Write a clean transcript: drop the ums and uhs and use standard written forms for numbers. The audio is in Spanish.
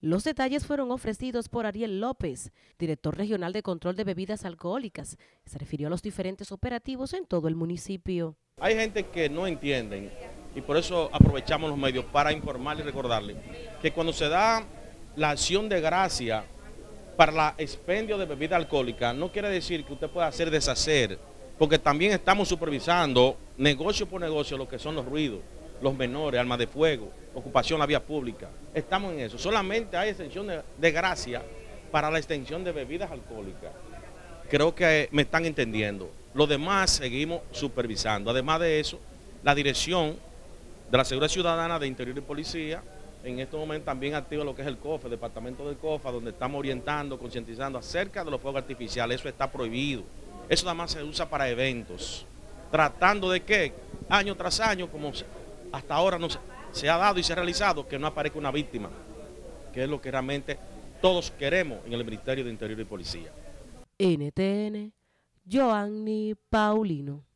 Los detalles fueron ofrecidos por Ariel López, director regional de control de bebidas alcohólicas. Se refirió a los diferentes operativos en todo el municipio. Hay gente que no entienden y por eso aprovechamos los medios para informarle y recordarle que cuando se da la acción de gracia para el expendio de bebida alcohólica, no quiere decir que usted pueda hacer deshacer, porque también estamos supervisando negocio por negocio lo que son los ruidos, los menores, armas de fuego, ocupación de la vía pública. Estamos en eso. Solamente hay extensión de gracia para la extensión de bebidas alcohólicas. Creo que me están entendiendo. Lo demás seguimos supervisando. Además de eso, la dirección de la Seguridad Ciudadana de Interior y Policía, en este momento también activa lo que es el COFA, el departamento del COFA, donde estamos orientando, concientizando acerca de los fuegos artificiales. Eso está prohibido. Eso nada más se usa para eventos. Tratando de que, año tras año, como hasta ahora no se ha dado y se ha realizado, que no aparezca una víctima, que es lo que realmente todos queremos en el Ministerio de Interior y Policía. NTN, Joanny Paulino.